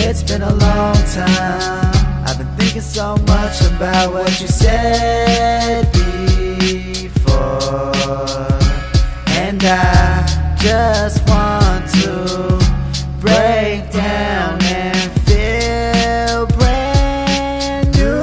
It's been a long time. I've been thinking so much about what you said before, and I just want to break down and feel brand new.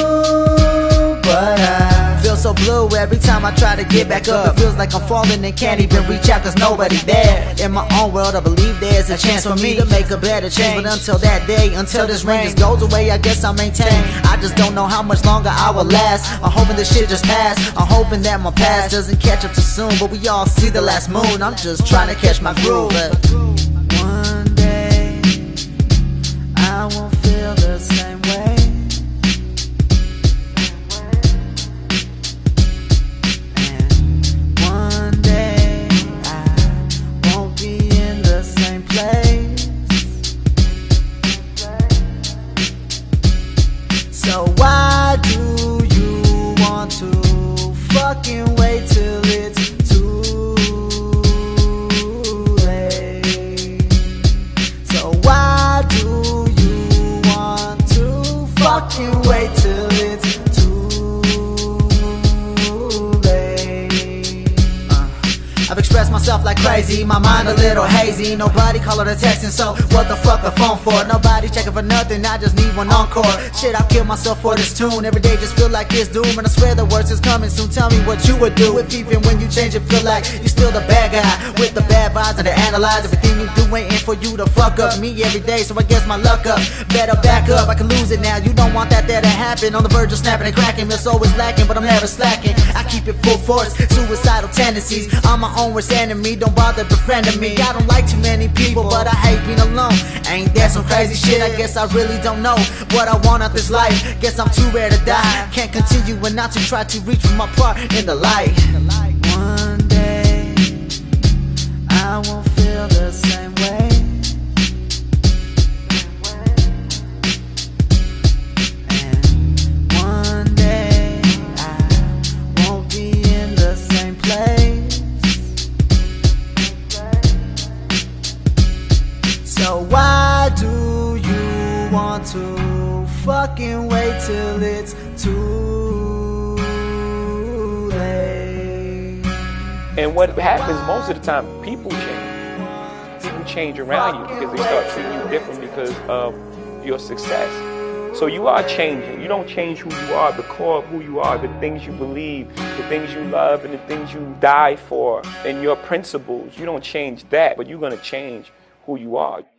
But I feel so blue every time I try to get back up. It feels like I'm falling and can't even reach out, cause nobody's there. In my own world I believe there's a chance for me to make a better change. But until that day, until this rain just goes away, I guess I'll maintain. I just don't know how much longer I will last. I'm hoping this shit just pass. I'm hoping that my past doesn't catch up too soon. But we all see the last moon. I'm just trying to catch my groove. One day I won't feel the same way. And one day I won't be in the same place. So why do you want to fucking wait till it's too late? So why do you want to fucking wait till it's too late? I've expressed myself like crazy, my mind a little hazy. Nobody calling or texting, so what the fuck the phone for? Nobody checking for nothing, I just need one encore. Shit, I'll kill myself for this tune. Every day just feel like it's doom, and I swear the worst is coming soon. Tell me what you would do if even when you change it feel like you're still the bad guy with the bad vibes and to analyze everything you do, waiting for you to fuck up me every day. So I guess my luck up, better back up, I can lose it now. You don't want that there to happen. On the verge of snapping and cracking, it's always lacking, but I'm never slacking. I keep it full force, suicidal tendencies. I'm my own worst enemy, don't bother befriending me. I don't like too many people, but I hate being alone. Ain't that some crazy shit? I guess I really don't know what I want out this life. Guess I'm too rare to die. Can't continue and not to try to reach for my part in the light. One day I won't feel the same way. And one day I won't be in the same place. So why do you want to fucking wait till it's too late? And what happens most of the time, people change. People change around you because they start treating you different because of your success. So you are changing. You don't change who you are, the core of who you are, the things you believe, the things you love, and the things you die for, and your principles. You don't change that, but you're going to change who you are.